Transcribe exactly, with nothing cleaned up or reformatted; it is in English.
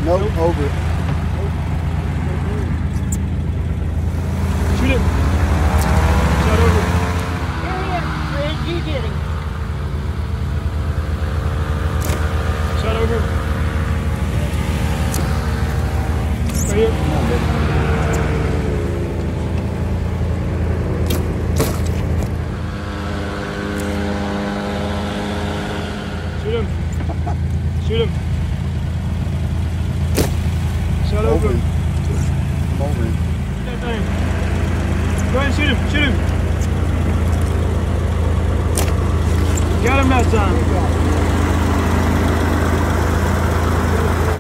Nope, nope. Over it. Shoot it. Shot over. Here he is, Fred. You get him. Shot over. Right here. Come on, baby. Shoot him. Shoot him. Shot over. Over him. I'm over him. That thing. Go ahead and shoot him. Shoot him. Got him that time.